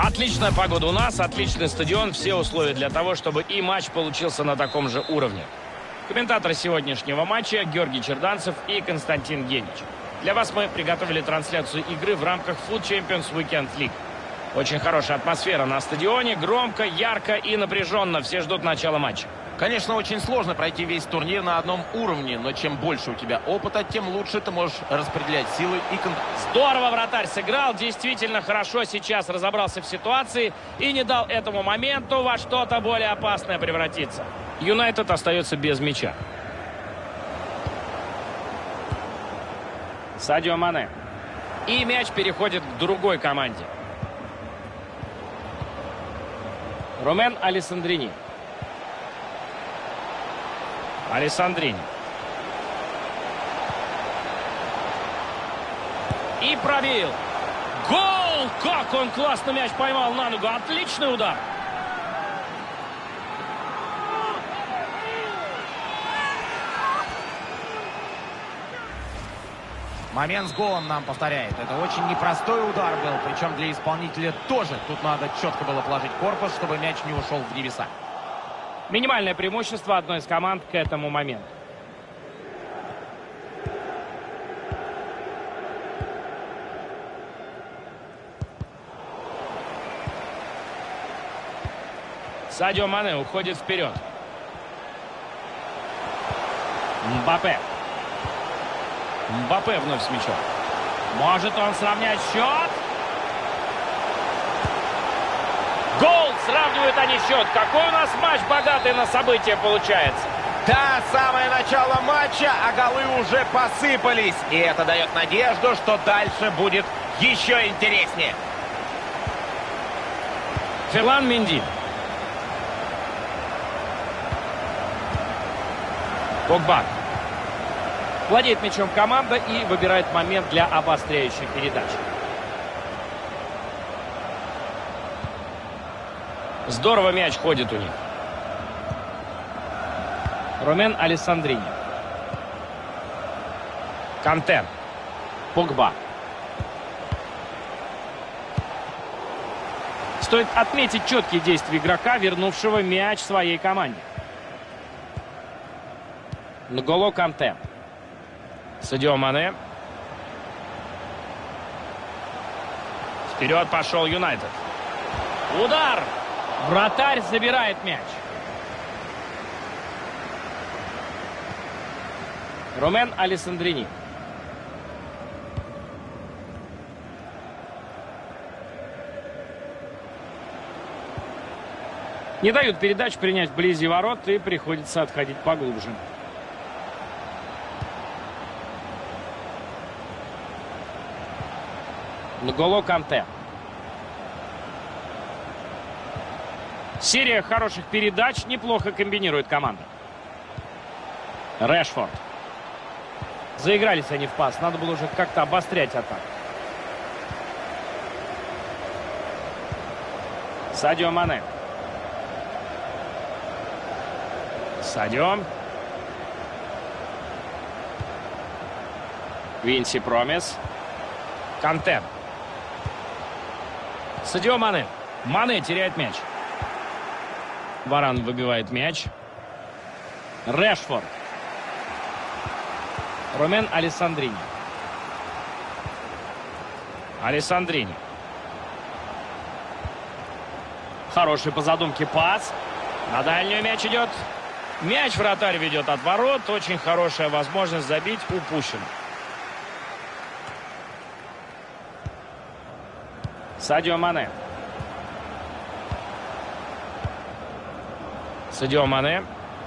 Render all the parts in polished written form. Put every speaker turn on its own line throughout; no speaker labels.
Отличная погода у нас, отличный стадион, все условия для того, чтобы и матч получился на таком же уровне. Комментаторы сегодняшнего матча Георгий Черданцев и Константин Генич. Для вас мы приготовили трансляцию игры в рамках Food Champions Weekend League. Очень хорошая атмосфера на стадионе, громко, ярко и напряженно. Все ждут начала матча.
Конечно, очень сложно пройти весь турнир на одном уровне, но чем больше у тебя опыта, тем лучше ты можешь распределять силы и контроль.
Здорово вратарь сыграл, действительно хорошо сейчас разобрался в ситуации и не дал этому моменту во что-то более опасное превратиться. Юнайтед остается без мяча. Садио Мане. И мяч переходит к другой команде. Ромен Алессандрини. Алессандрини. И пробил. Гол! Как он классно мяч поймал на ногу. Отличный удар.
Момент с голом нам повторяет. Это очень непростой удар был, причем для исполнителя тоже. Тут надо четко было положить корпус, чтобы мяч не ушел в небеса.
Минимальное преимущество одной из команд к этому моменту. Садио Мане уходит вперед. Мбаппе. Мбаппе вновь с мячом. Может он сравнять счет? Гол! Сравнивают они счет. Какой у нас матч богатый на события получается.
Да, самое начало матча, а голы уже посыпались. И это дает надежду, что дальше будет еще интереснее.
Ферлан Менди. Погба. Владеет мячом команда и выбирает момент для обостряющих передач. Здорово мяч ходит у них. Ромен Алессандрини. Канте. Погба. Стоит отметить четкие действия игрока, вернувшего мяч своей команде. Нголо Канте. Садио Мане. Вперед пошел Юнайтед. Удар! Вратарь забирает мяч. Ромен Алессандрини. Не дают передач принять вблизи ворот, и приходится отходить поглубже. Нголо Канте. Серия хороших передач, неплохо комбинирует команда. Решфорд. Заигрались они в пас, надо было уже как-то обострять атаку. Садио Мане. Садио. Винси Промес. Канте. Садио Мане. Мане теряет мяч. Варан выбивает мяч. Решфорд. Ромен Алессандрини. Алессандрини. Хороший по задумке пас. На дальнюю мяч идет. Мяч вратарь ведет от ворот. Очень хорошая возможность забить, упущена. Садио Мане. Садио Мане.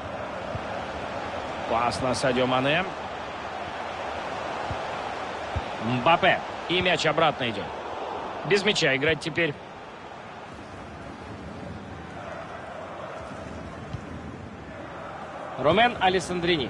Пас на Садио Мане. Мбаппе. И мяч обратно идет. Без мяча играть теперь. Ромен Алессандрини.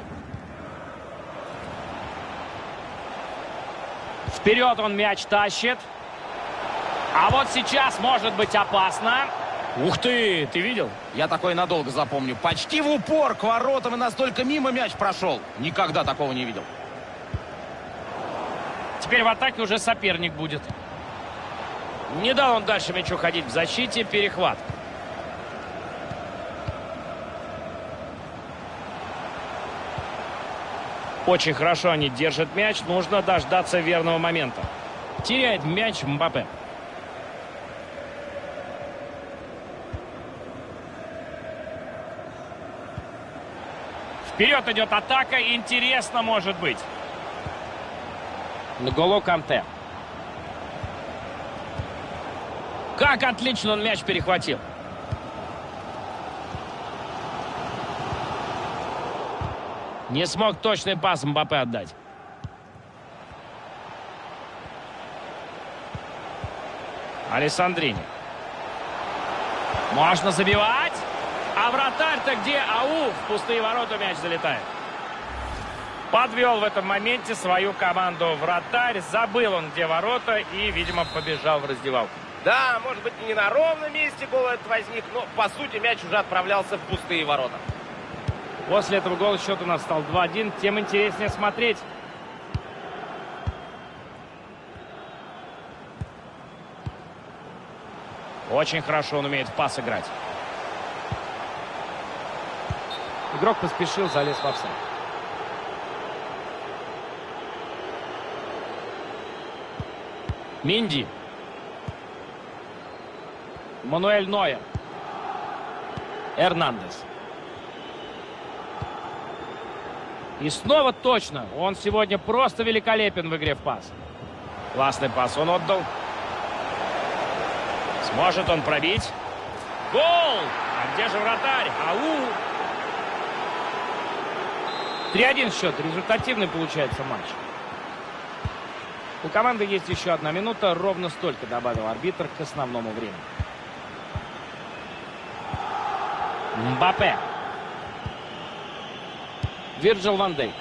Вперед он мяч тащит. А вот сейчас может быть опасно. Ух ты, ты видел?
Я такое надолго запомню. Почти в упор к воротам и настолько мимо мяч прошел. Никогда такого не видел.
Теперь в атаке уже соперник будет. Не дал он дальше мячу ходить в защите. Перехват. Очень хорошо они держат мяч. Нужно дождаться верного момента. Теряет мяч Мбаппе. Вперед идет атака. Интересно может быть. Нголо Канте. Как отлично он мяч перехватил. Не смог точный пас Мбаппе отдать. Алессандрини. Можно забивать. А вратарь-то где? Ау! В пустые ворота мяч залетает. Подвел в этом моменте свою команду вратарь. Забыл он, где ворота. И, видимо, побежал в раздевалку.
Да, может быть, не на ровном месте гол этот возник, но, по сути, мяч уже отправлялся в пустые ворота.
После этого гола счет у нас стал 2-1. Тем интереснее смотреть. Очень хорошо он умеет в пас играть. Игрок поспешил, залез в офсайд. Минди. Мануэль Нойер. Эрнандес. И снова точно. Он сегодня просто великолепен в игре в пас. Классный пас он отдал. Сможет он пробить? Гол! А где же вратарь? Ау! 3-1 счет. Результативный получается матч. У команды есть еще 1 минута. Ровно столько добавил арбитр к основному времени. Мбаппе. Вирджил ван Дейк.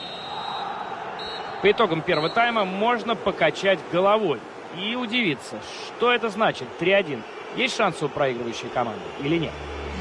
По итогам первого тайма можно покачать головой и удивиться, что это значит 3-1. Есть шансы у проигрывающей команды или нет?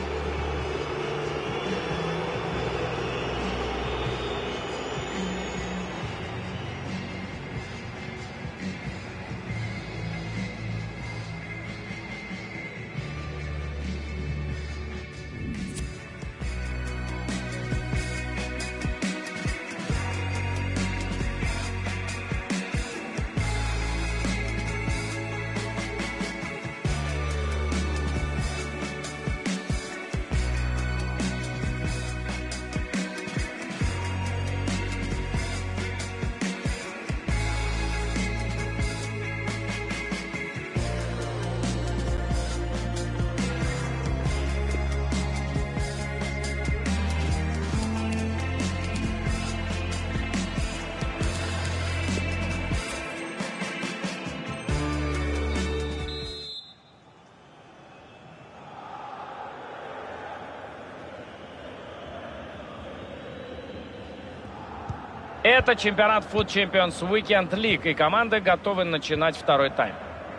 Это чемпионат Foot Champions Weekend League, и команды готовы начинать второй тайм.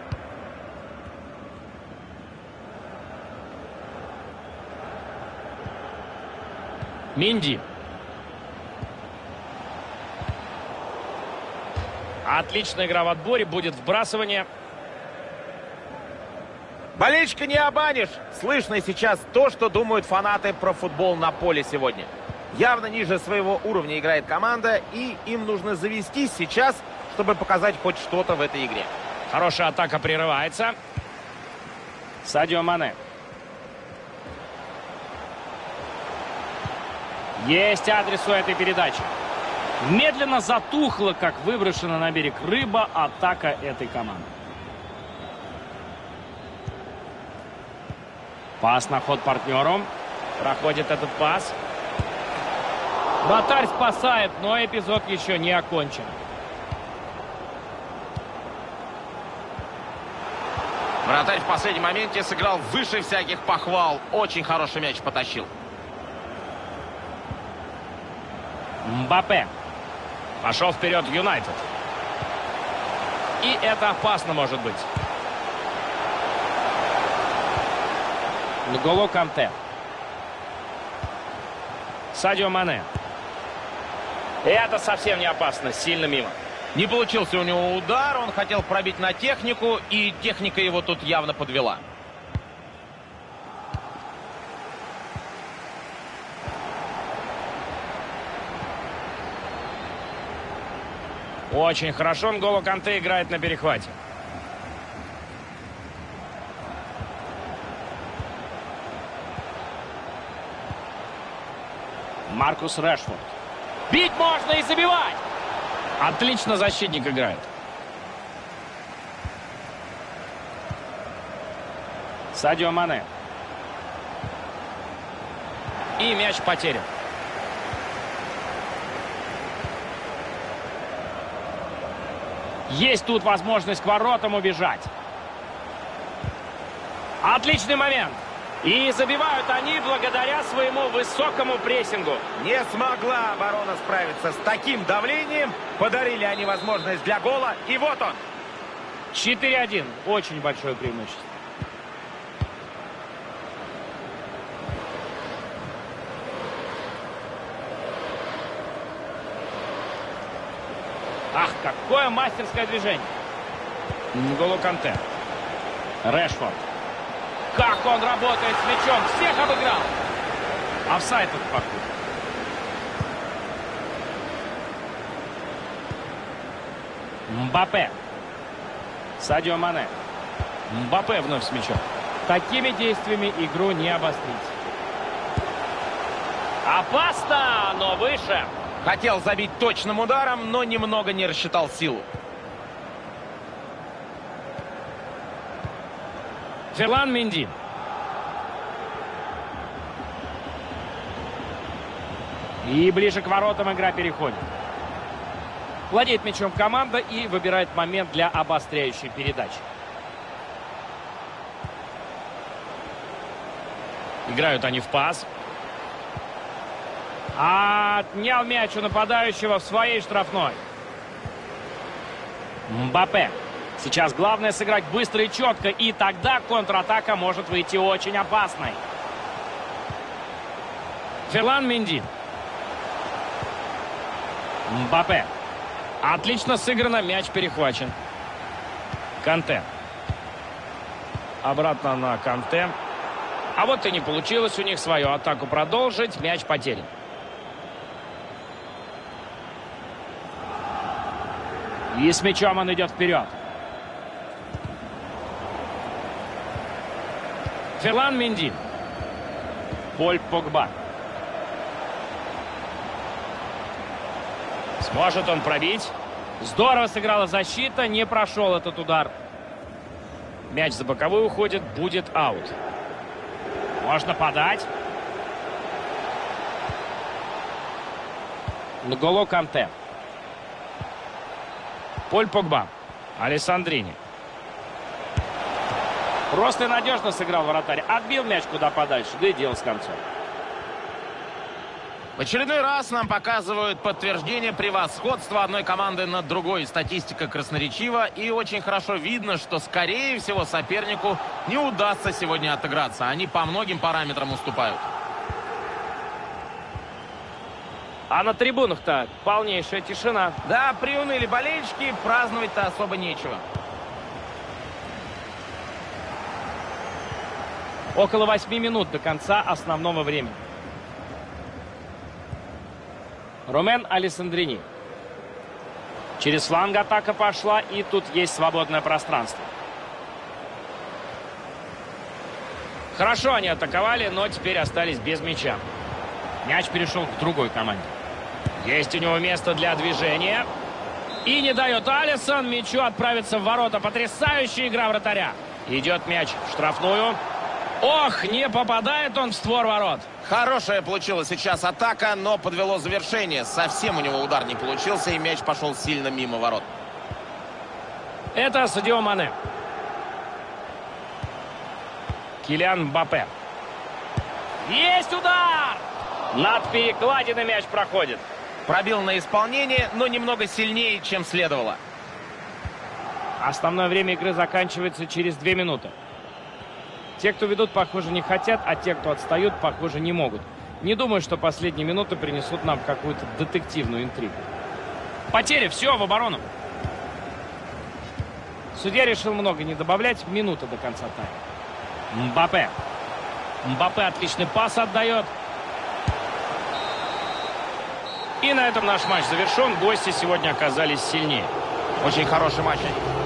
Минди. Отличная игра в отборе, будет вбрасывание.
Болельщика не обманешь. Слышно сейчас то, что думают фанаты про футбол на поле сегодня. Явно ниже своего уровня играет команда, и им нужно завестись сейчас, чтобы показать хоть что-то в этой игре.
Хорошая атака прерывается. Садио Мане. Есть адрес у этой передачи. Медленно затухла, как выброшена на берег рыба, атака этой команды. Пас на ход партнеру. Проходит этот пас. Вратарь спасает, но эпизод еще не окончен.
Вратарь в последнем моменте сыграл выше всяких похвал. Очень хороший мяч потащил.
Мбаппе. Пошел вперед Юнайтед. И это опасно может быть. Нголо Канте. Садио Мане. Это совсем не опасно. Сильно мимо.
Не получился у него удар, он хотел пробить на технику, и техника его тут явно подвела.
Очень хорошо Нголо Канте играет на перехвате. Маркус Решфорд. Бить можно и забивать! Отлично защитник играет. Садио Мане. И мяч потерян. Есть тут возможность к воротам убежать. Отличный момент. И забивают они благодаря своему высокому прессингу.
Не смогла оборона справиться с таким давлением. Подарили они возможность для гола. И вот он.
4-1. Очень большое преимущество. Ах, какое мастерское движение. Нголо Канте. Решфорд. Как он работает с мячом. Всех обыграл. Офсайд тут походу. Мбаппе. Садио Мане. Мбаппе вновь с мячом. Такими действиями игру не обострить. Опасно, но выше.
Хотел забить точным ударом, но немного не рассчитал силу.
Ферлан Менди. И ближе к воротам игра переходит. Владеет мячом команда и выбирает момент для обостряющей передачи. Играют они в пас. Отнял мяч у нападающего в своей штрафной. Мбаппе. Сейчас главное сыграть быстро и четко, и тогда контратака может выйти очень опасной. Ферлан Менди. Мбаппе. Отлично сыграно, мяч перехвачен. Канте. Обратно на Канте. А вот и не получилось у них свою атаку продолжить, мяч потерян. И с мячом он идет вперед. Ферлан Менди. Поль Погба. Сможет он пробить. Здорово сыграла защита. Не прошел этот удар. Мяч за боковую уходит. Будет аут. Можно подать. Нголо Канте. Поль Погба. Алессандрини. Просто и надежно сыграл вратарь. Отбил мяч куда подальше. Да и дело с концом.
В очередной раз нам показывают подтверждение превосходства одной команды над другой. Статистика красноречива. И очень хорошо видно, что, скорее всего, сопернику не удастся сегодня отыграться. Они по многим параметрам уступают.
А на трибунах-то полнейшая тишина.
Да, приуныли болельщики. Праздновать-то особо нечего.
Около 8 минут до конца основного времени. Ромен Алессандрини. Через фланг атака пошла, и тут есть свободное пространство. Хорошо они атаковали, но теперь остались без мяча. Мяч перешел к другой команде. Есть у него место для движения. И не дает Алиссон мячу отправиться в ворота. Потрясающая игра вратаря. Идет мяч в штрафную. Ох, не попадает он в створ ворот.
Хорошая получилась сейчас атака, но подвело завершение. Совсем у него удар не получился, и мяч пошел сильно мимо ворот.
Это Садио Мане. Килиан Мбаппе. Есть удар! Над перекладиной мяч проходит.
Пробил на исполнение, но немного сильнее, чем следовало.
Основное время игры заканчивается через 2 минуты. Те, кто ведут, похоже, не хотят, а те, кто отстают, похоже, не могут. Не думаю, что последние минуты принесут нам какую-то детективную интригу. Потеря, все, в оборону. Судья решил много не добавлять. Минута до конца тайма. Мбаппе. Мбаппе отличный пас отдает. И на этом наш матч завершен. Гости сегодня оказались сильнее.
Очень хороший матч.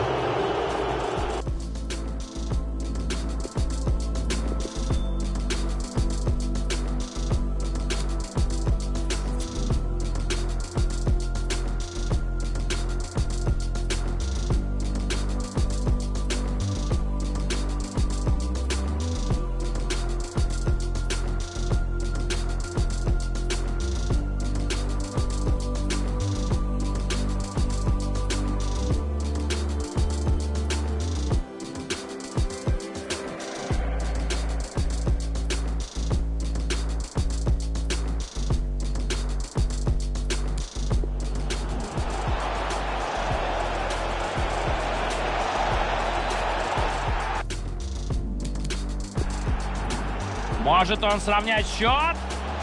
Может он сравнять счет?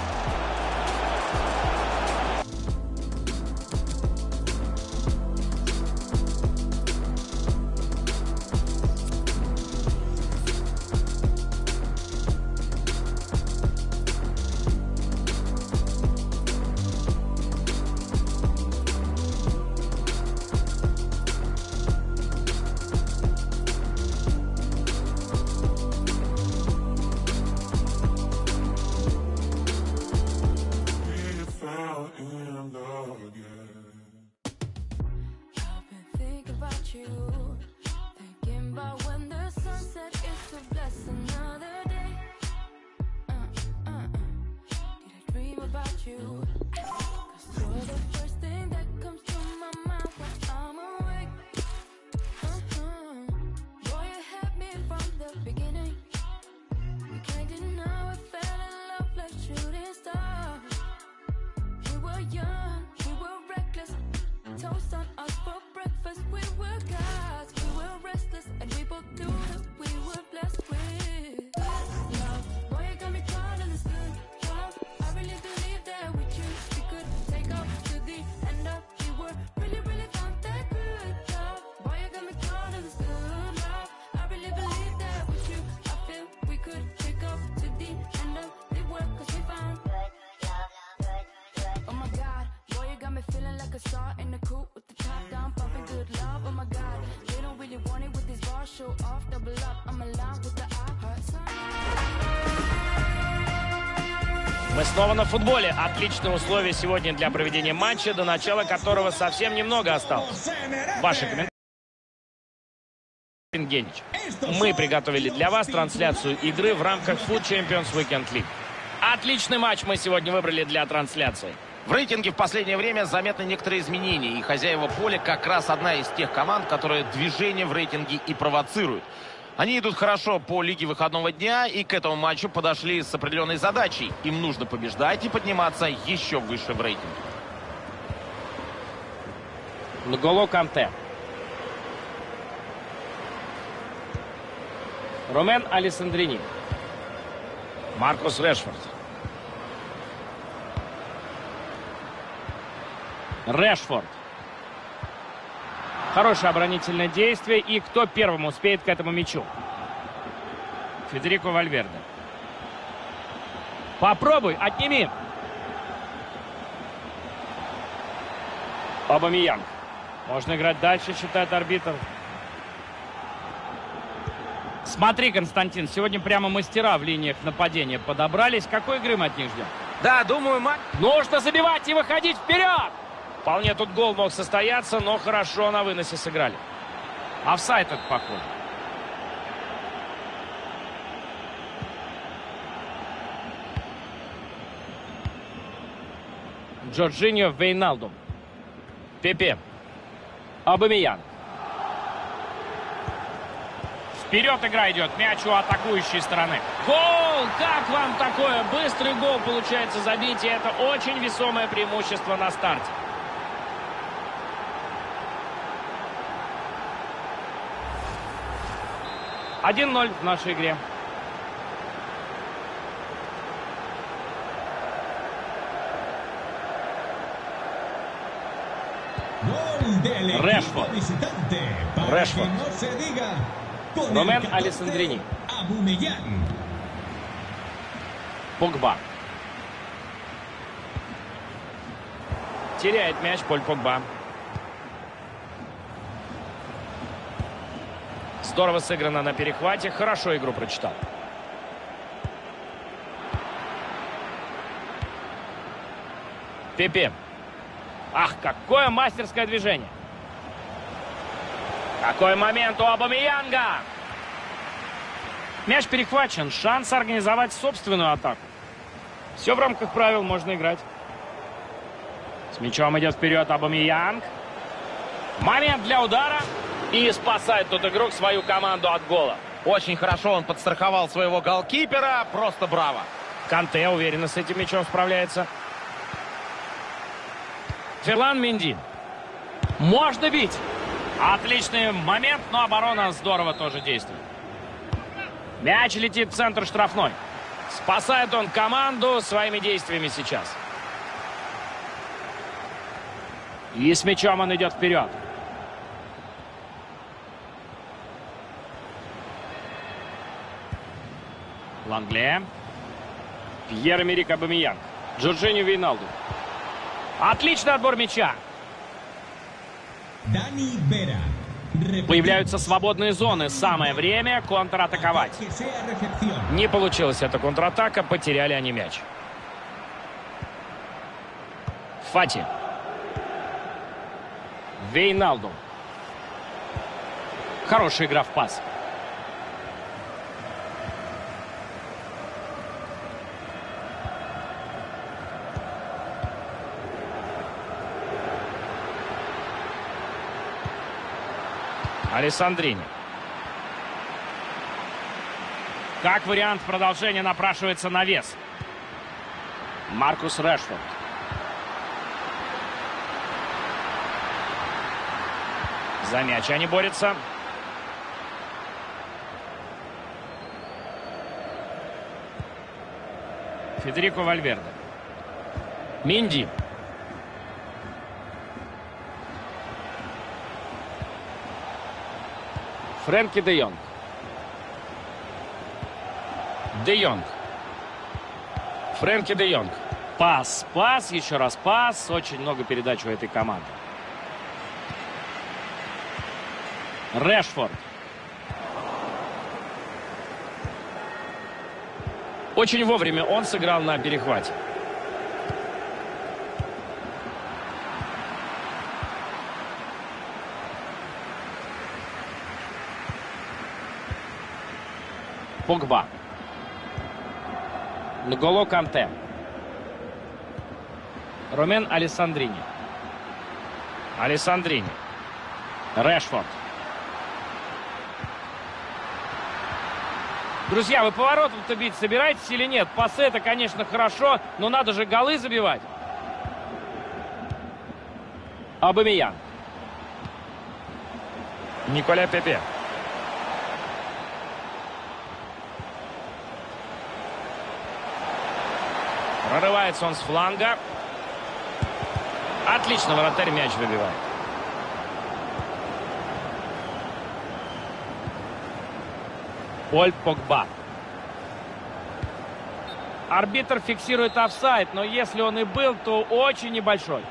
Мы снова на футболе. Отличные условия сегодня для проведения матча, до начала которого совсем немного осталось. Ваши комментарии. Генич. Мы приготовили для вас трансляцию игры в рамках Food Champions Weekend League. Отличный матч мы сегодня выбрали для трансляции.
В рейтинге в последнее время заметны некоторые изменения, и хозяева поля как раз одна из тех команд, которые движение в рейтинге и провоцируют. Они идут хорошо по лиге выходного дня и к этому матчу подошли с определенной задачей. Им нужно побеждать и подниматься еще выше в рейтинге.
Нголо Канте. Ромен Алессандрини. Маркус Решфорд. Решфорд. Хорошее оборонительное действие. И кто первым успеет к этому мячу? Федерико Вальверде. Попробуй, отними. Обамейянг. Можно играть дальше, считает арбитр. Смотри, Константин, сегодня прямо мастера в линиях нападения подобрались. Какой игры мы от них ждем?
Да, думаю, матч...
Нужно забивать и выходить вперед! Вполне тут гол мог состояться, но хорошо на выносе сыграли. Офсайд это, похоже. Джорджиньо Вейналдум. Пепе. Обамейянг. Вперед игра идет. Мяч у атакующей стороны. Гол! Как вам такое? Быстрый гол получается забить. И это очень весомое преимущество на старте. (1-0) в нашей игре. Решфорд. Решфорд. Ромен Алессандрини. Погба. Теряет мяч Поль Погба. Здорово сыграно на перехвате. Хорошо игру прочитал. Пепе. Ах, какое мастерское движение. Какой момент у Абамеянга. Мяч перехвачен. Шанс организовать собственную атаку. Все в рамках правил, можно играть. С мячом идет вперед Абамеянг. Момент для удара. И спасает тут игрок свою команду от гола.
Очень хорошо он подстраховал своего голкипера. Просто браво.
Канте уверенно с этим мячом справляется. Ферлан Менди. Можно бить. Отличный момент, но оборона здорово тоже действует. Мяч летит в центр штрафной. Спасает он команду своими действиями сейчас. И с мячом он идет вперед. Лангле. Пьер-Эмерик Абамеянг. Джорджиньо Вейналду. Отличный отбор мяча. Появляются свободные зоны. Самое время контратаковать. Не получилась эта контратака. Потеряли они мяч. Фати. Вейналду. Хорошая игра в пас. Алессандрини. Как вариант продолжения напрашивается навес. Маркус Решфорд. За мяч они борются. Федерико Вальверде. Минди. Фрэнки де Йонг. Де Йонг. Фрэнки де Йонг. Пас, пас, еще раз пас. Очень много передач у этой команды. Решфорд. Очень вовремя он сыграл на перехвате. Погба. Нголо Канте. Ромен Алессандрини. Алессандрини. Решфорд. Друзья, вы поворотом-то бить собираетесь или нет? Пасы это, конечно, хорошо, но надо же голы забивать. Абамеянг. Николя Пепе. Прорывается он с фланга. Отлично, вратарь мяч выбивает. Поль Погба. Арбитр фиксирует офсайд, но если он и был, то очень небольшой.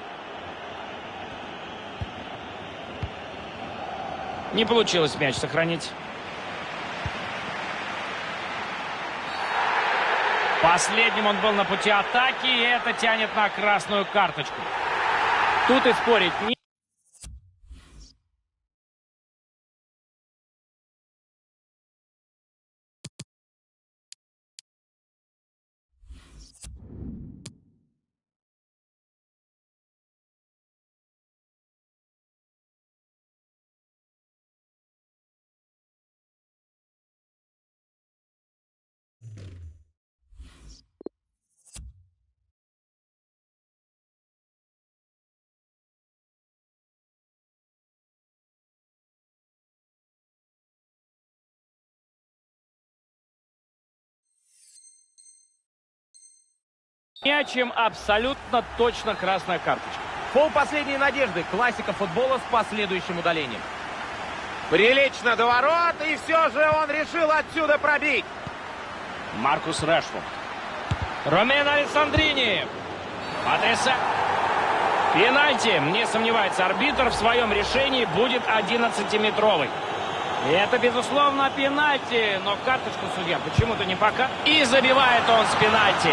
Не получилось мяч сохранить. Последним он был на пути атаки, и это тянет на красную карточку. Тут и спорить не... Чем абсолютно точно красная карточка.
Фол последней надежды. Классика футбола с последующим удалением. Прилично до ворот, и все же он решил отсюда пробить.
Маркус Решфорд. Ромен Алессандрини. Потрясающе. Пенальти. Не сомневается арбитр в своем решении, будет 11-метровый.
Это, безусловно, пенальти, но карточку судья почему-то не пока.
И забивает он с пенальти.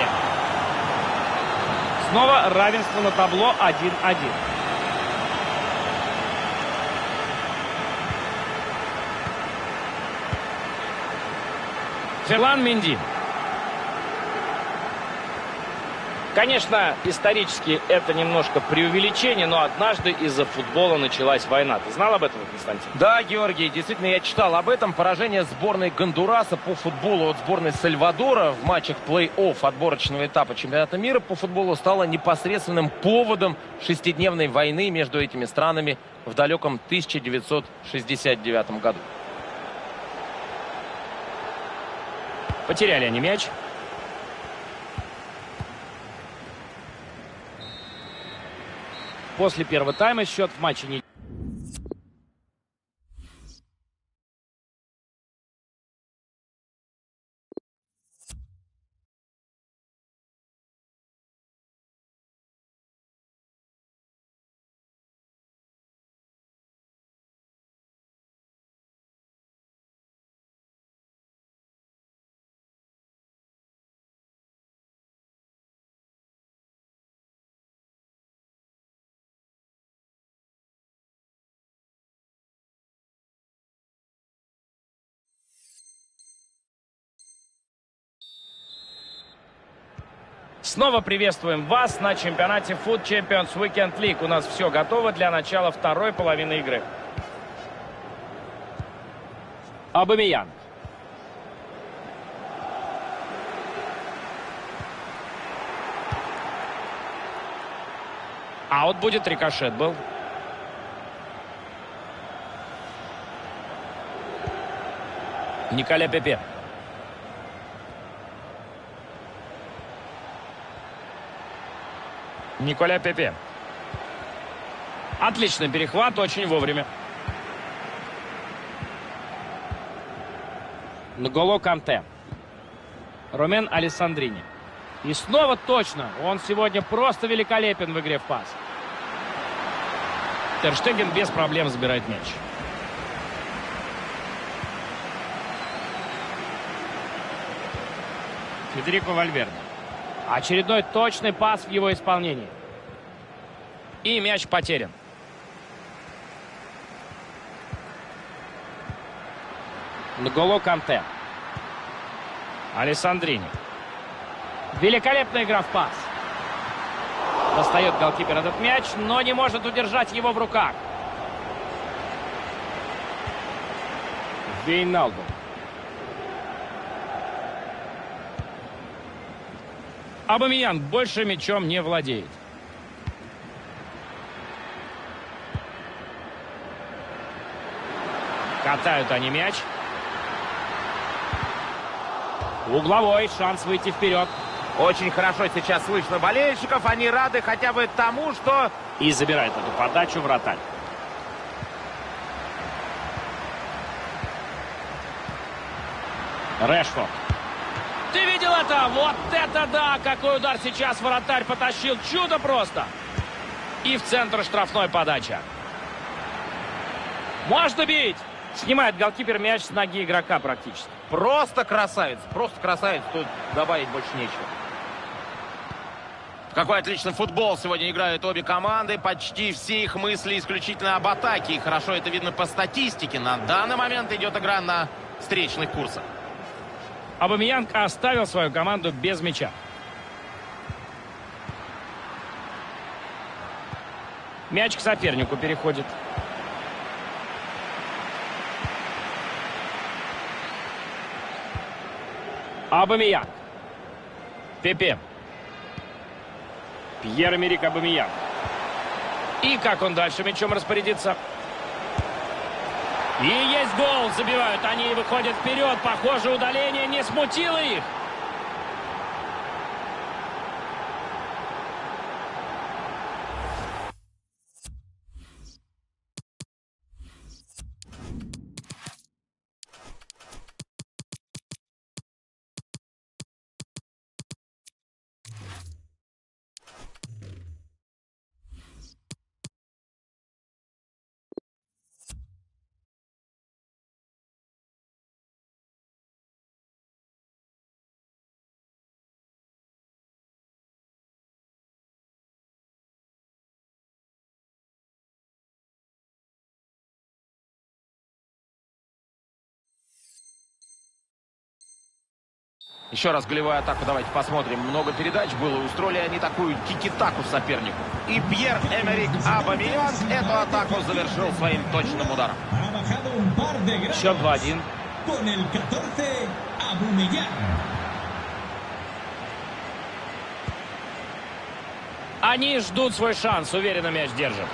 Снова равенство на табло 1-1.
Ферлан Менди. Конечно, исторически это немножко преувеличение, но однажды из-за футбола началась война. Ты знал об этом, Константин?
Да, Георгий, действительно, я читал об этом. Поражение сборной Гондураса по футболу от сборной Сальвадора в матчах плей-офф отборочного этапа чемпионата мира по футболу стало непосредственным поводом шестидневной войны между этими странами в далеком 1969 году.
Потеряли они мяч. После первого тайма счет в матче не... Снова приветствуем вас на чемпионате Foot Champions Weekend League. У нас все готово для начала второй половины игры. Обамейянг. А вот будет рикошет был. Николя Пепе. Николя Пепе. Отличный перехват, очень вовремя. Нголо Канте. Ромен Алессандрини. И снова точно. Он сегодня просто великолепен в игре в пас. Тер Штеген без проблем забирает мяч. Федерико Вальверде. Очередной точный пас в его исполнении. И мяч потерян. Нголо Канте. Алессандрини. Великолепная игра в пас. Достает голкипер этот мяч, но не может удержать его в руках. Вейналдум. Обамейянг больше мячом не владеет. Катают они мяч. Угловой, шанс выйти вперед.
Очень хорошо сейчас слышно болельщиков. Они рады хотя бы тому, что...
И забирает эту подачу вратарь. Решфорд. Ты видел это? Вот это да! Какой удар сейчас вратарь потащил. Чудо просто. И в центр штрафной подача. Можно бить! Снимает голкипер мяч с ноги игрока практически.
Просто красавец. Просто красавец. Тут добавить больше нечего. Какой отличный футбол сегодня играют обе команды. Почти все их мысли исключительно об атаке. И хорошо это видно по статистике. На данный момент идет игра на встречных курсах.
Обамейянг оставил свою команду без мяча. Мяч к сопернику переходит. Обамейянг. Пепе. Пьер-Эмерик Обамейянг. И как он дальше мячом распорядится? И есть гол. Забивают они и выходят вперед. Похоже, удаление не смутило их.
Еще раз голевую атаку давайте посмотрим. Много передач было. Устроили они такую тики-таку сопернику. И Пьер-Эмерик Абамейянг эту атаку завершил своим точным ударом.
Счет 2-1. Они ждут свой шанс. Уверенно мяч держит.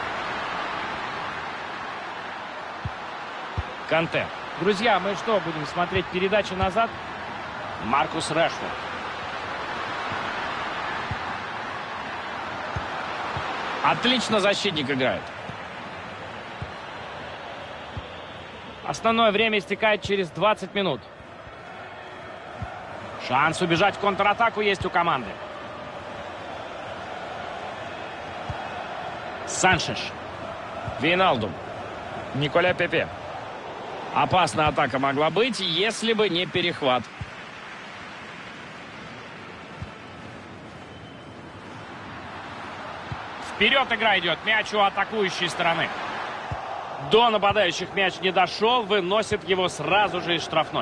Канте. Друзья, мы что, будем смотреть передачи назад? Маркус Решфорд. Отлично защитник играет. Основное время истекает через 20 минут. Шанс убежать в контратаку есть у команды. Саншеш. Вейналдум. Николя Пепе. Опасная атака могла быть, если бы не перехват. Вперед игра идет. Мяч у атакующей стороны. До нападающих мяч не дошел. Выносит его сразу же из штрафной.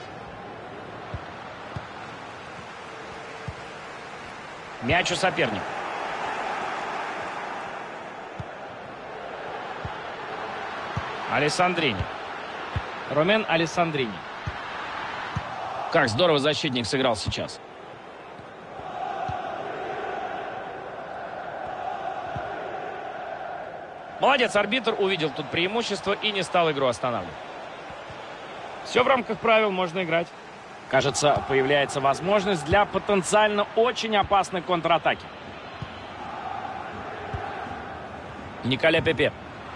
Мяч у соперника. Алессандрини. Ромен Алессандрини. Как здорово защитник сыграл сейчас. Молодец, арбитр увидел тут преимущество и не стал игру останавливать. Все в рамках правил, можно играть. Кажется, появляется возможность для потенциально очень опасной контратаки. Николя Пепе.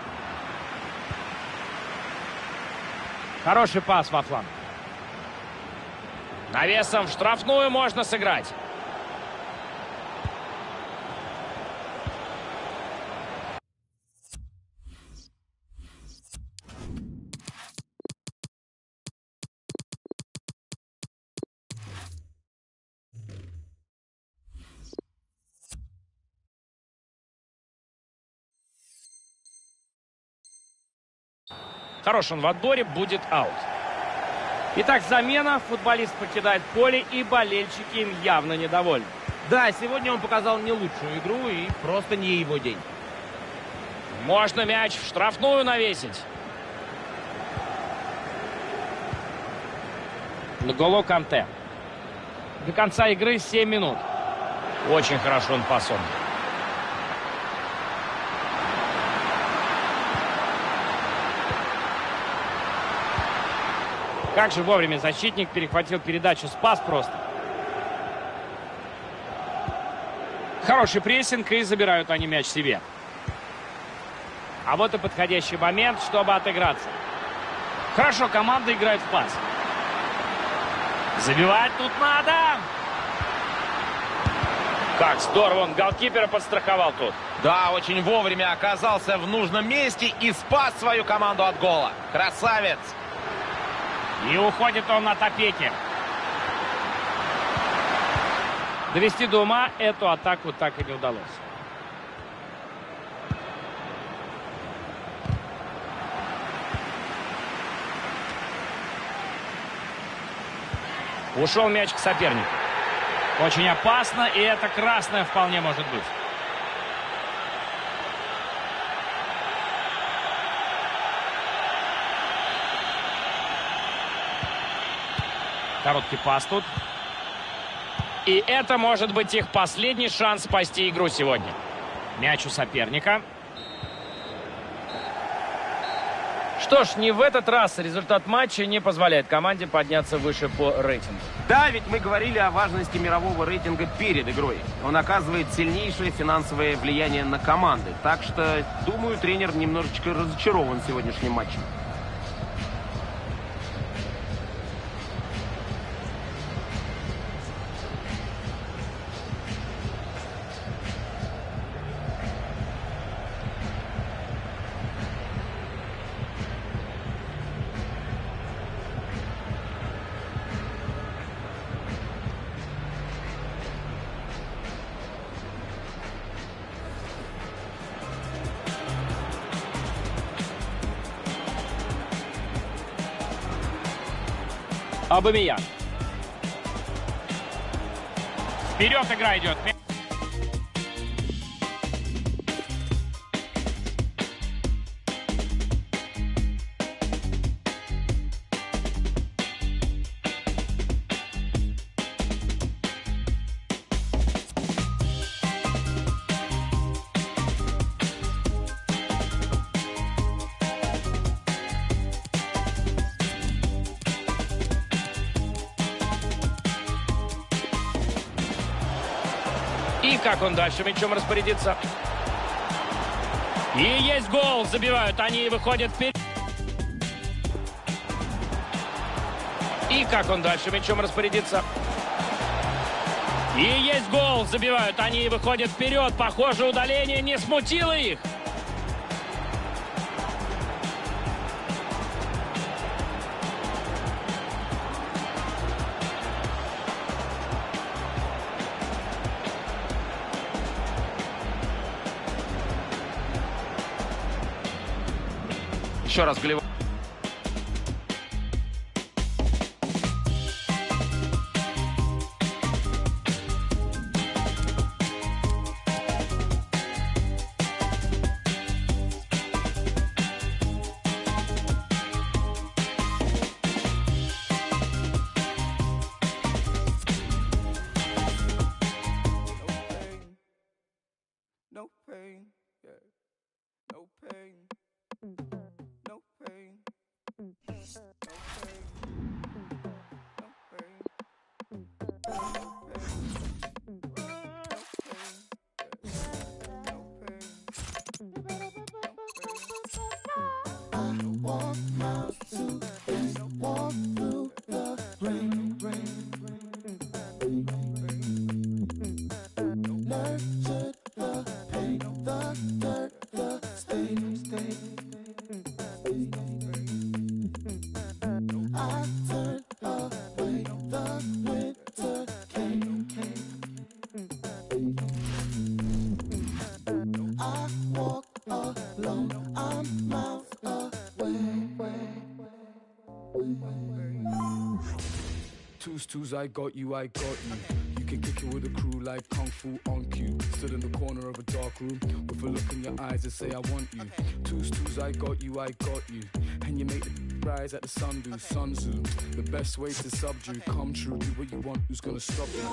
Хороший пас во фланг. Навесом в штрафную можно сыграть. Хорош он в отборе, будет аут. Итак, замена. Футболист покидает поле, и болельщики им явно недовольны.
Да, сегодня он показал не лучшую игру, и просто не его день.
Можно мяч в штрафную навесить. Нголо Канте. До конца игры 7 минут. Очень хорошо он пасом. Как же вовремя защитник перехватил передачу, спас просто. Хороший прессинг, и забирают они мяч себе. А вот и подходящий момент, чтобы отыграться. Хорошо, команда играет в пас. Забивать тут надо. Как здорово, он голкипера подстраховал тут.
Да, очень вовремя оказался в нужном месте и спас свою команду от гола. Красавец!
И уходит он от опеки. Довести до ума эту атаку так и не удалось. Ушел мяч к сопернику. Очень опасно, и это красное вполне может быть. Короткий пас тут. И это может быть их последний шанс спасти игру сегодня. Мяч у соперника. Что ж, не в этот раз результат матча не позволяет команде подняться выше по рейтингу.
Да, ведь мы говорили о важности мирового рейтинга перед игрой. Он оказывает сильнейшее финансовое влияние на команды. Так что, думаю, тренер немножечко разочарован сегодняшним матчем.
Абамейянг. Вперед игра идет. И как он дальше мячом распорядится. И есть гол. Забивают они и выходят вперед. И как он дальше мячом распорядится. И есть гол. Забивают они и выходят вперед. Похоже, удаление не смутило их.
Еще раз голевой.
No pain, yeah. No pain. No pain. No pain. No pain. Walk miles to walk through the rain, nurtured the pain, the dirt, the stain. I turned away, the winter came. I walk alone, I'm miles away.
Twos, I got you. You can kick it with a crew like Kung Fu on cue. Stood in the corner of a dark room with a look in your eyes that say I want you. Twos, I got you. And you make the rise at the sun do. Sun Tzu, the best way to subdue. Come true, do what you want, who's gonna stop you?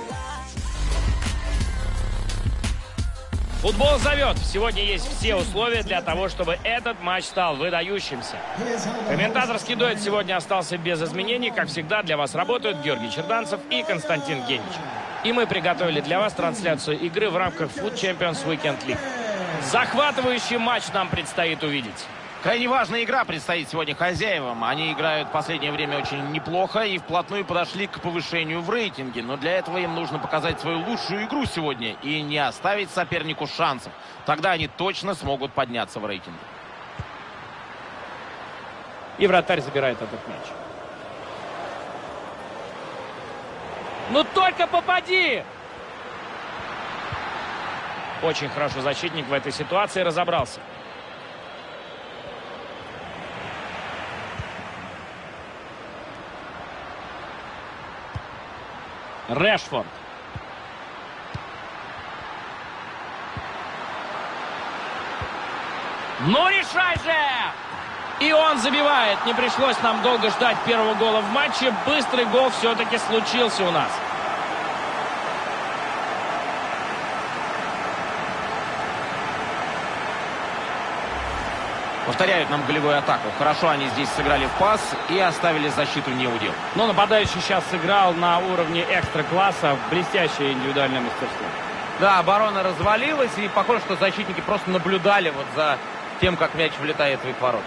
Футбол зовет. Сегодня есть все условия для того, чтобы этот матч стал выдающимся. Комментаторский дуэт сегодня остался без изменений. Как всегда, для вас работают Георгий Черданцев и Константин Генич. И мы приготовили для вас трансляцию игры в рамках Food Champions Weekend League. Захватывающий матч нам предстоит увидеть.
Крайне важная игра предстоит сегодня хозяевам. Они играют в последнее время очень неплохо и вплотную подошли к повышению в рейтинге. Но для этого им нужно показать свою лучшую игру сегодня и не оставить сопернику шансов. Тогда они точно смогут подняться в рейтинге.
И вратарь забирает этот мяч. Ну только попади! Очень хорошо защитник в этой ситуации разобрался. Решфорд. Ну решай же! И он забивает. Не пришлось нам долго ждать первого гола в матче. Быстрый гол все-таки случился у нас.
Повторяют нам голевую атаку. Хорошо они здесь сыграли в пас и оставили защиту неудел.
Но нападающий сейчас сыграл на уровне экстра-класса. Блестящее индивидуальное мастерство.
Да, оборона развалилась, и похоже, что защитники просто наблюдали вот за тем, как мяч влетает в их ворот.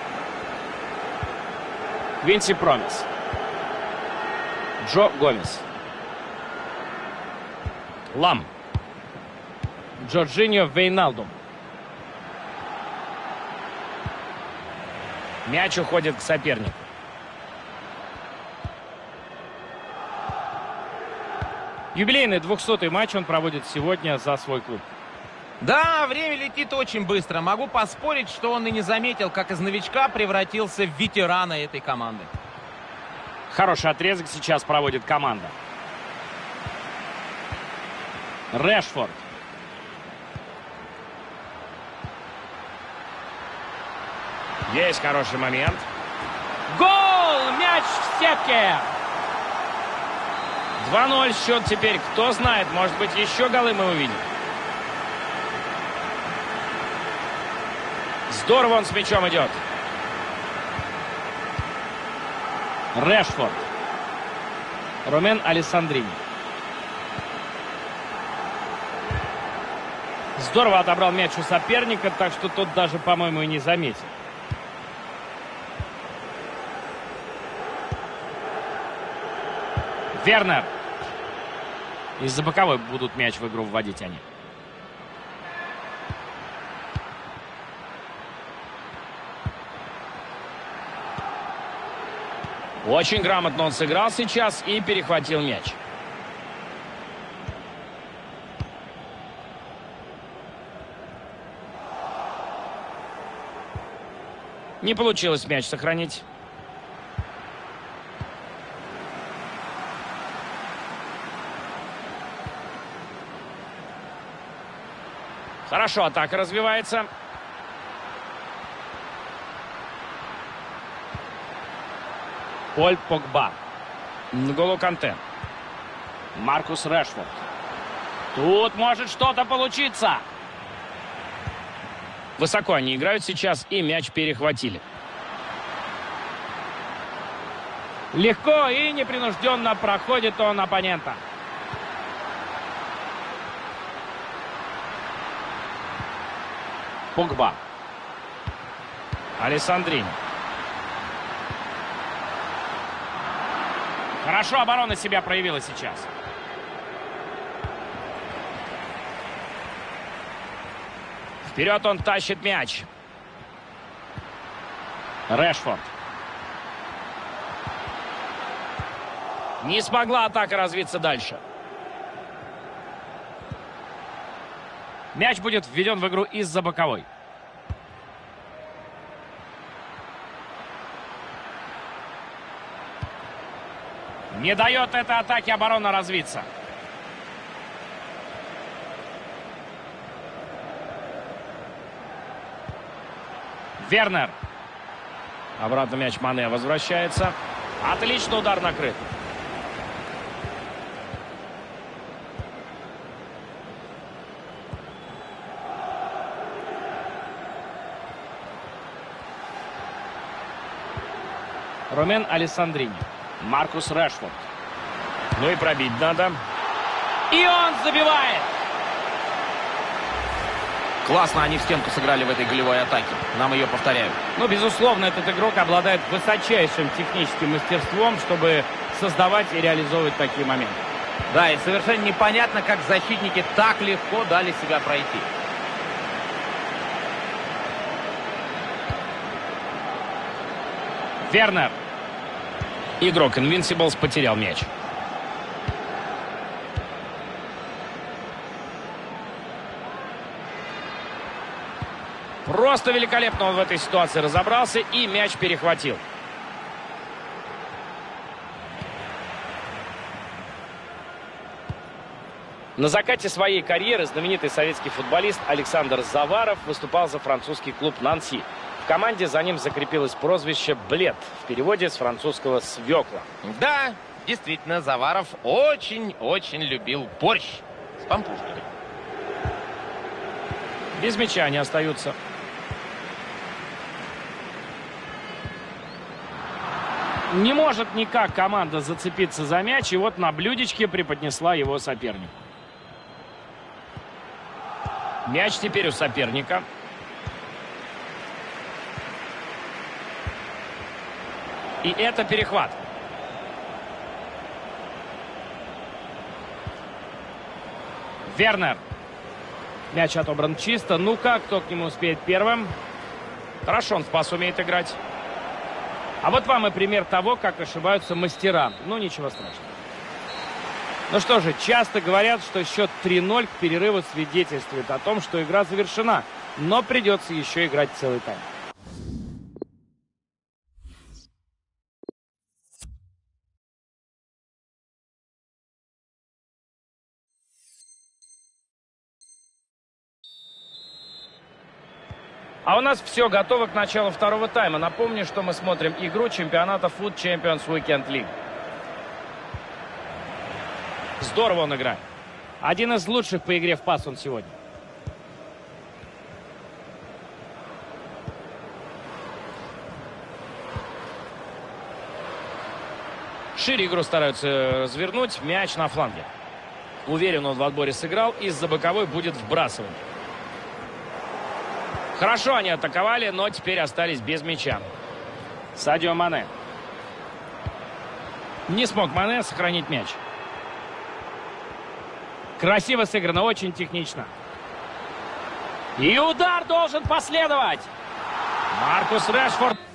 Винси Промис. Джо Гомес. Лам. Джорджиньо Вейналдум. Мяч уходит к сопернику. Юбилейный 200-й матч он проводит сегодня за свой клуб.
Да, время летит очень быстро. Могу поспорить, что он и не заметил, как из новичка превратился в ветерана этой команды.
Хороший отрезок сейчас проводит команда.
Решфорд.
Есть хороший момент.
Гол! Мяч в сетке!
2-0 счет теперь. Кто знает, может быть, еще голы мы увидим. Здорово он с мячом идет.
Решфорд. Ромен Алессандрини. Здорово отобрал мяч у соперника, так что тот даже, по-моему, и не заметил. Вернер. Из-за боковой будут мяч в игру вводить они.
Очень грамотно он сыграл сейчас и перехватил мяч. Не получилось мяч сохранить. Хорошо, атака развивается.
Поль Погба.
N'Golo Канте.
Маркус Решфорд. Тут может что-то получиться.
Высоко они играют сейчас и мяч перехватили.
Легко и непринужденно проходит он оппонента. Погба.
Алессандрини.
Хорошо оборона себя проявила сейчас.
Вперед он тащит мяч.
Решфорд.
Не смогла атака развиться дальше.
Мяч будет введен в игру из-за боковой. Не дает этой атаке оборона развиться. Вернер.
Обратно мяч Мане возвращается. Отлично, удар накрыт.
Ромен Алессандрини. Маркус Решфорд.
Ну и пробить надо.
И он забивает.
Классно они в стенку сыграли в этой голевой атаке. Нам ее повторяют.
Ну, безусловно, этот игрок обладает высочайшим техническим мастерством, чтобы создавать и реализовывать такие моменты.
Да, и совершенно непонятно, как защитники так легко дали себя пройти.
Вернер.
Игрок Invincibles потерял мяч. Просто великолепно он в этой ситуации разобрался и мяч перехватил. На закате своей карьеры знаменитый советский футболист Александр Заваров выступал за французский клуб «Нанси». В команде за ним закрепилось прозвище «Блед», в переводе с французского «свекла».
Да, действительно, Заваров очень-очень любил борщ с пампушками.
Без мяча они остаются.
Не может никак команда зацепиться за мяч, и вот на блюдечке преподнесла его сопернику.
Мяч теперь у соперника. И это перехват.
Вернер. Мяч отобран чисто. Ну-ка, кто к нему успеет первым?
Хорошо, он в пас умеет играть.
А вот вам и пример того, как ошибаются мастера. Ну, ничего страшного. Ну что же, часто говорят, что счет 3-0 к перерыву свидетельствует о том, что игра завершена. Но придется еще играть целый тайм.
А у нас все готово к началу второго тайма. Напомню, что мы смотрим игру чемпионата Foot Champions Weekend League. Здорово он играет.
Один из лучших по игре в пас он сегодня.
Шире игру стараются развернуть. Мяч на фланге. Уверен, он в отборе сыграл. Из-за боковой будет вбрасывание. Хорошо они атаковали, но теперь остались без мяча.
Садио Мане.
Не смог Мане сохранить мяч.
Красиво сыграно, очень технично. И удар должен последовать.
Маркус Решфорд.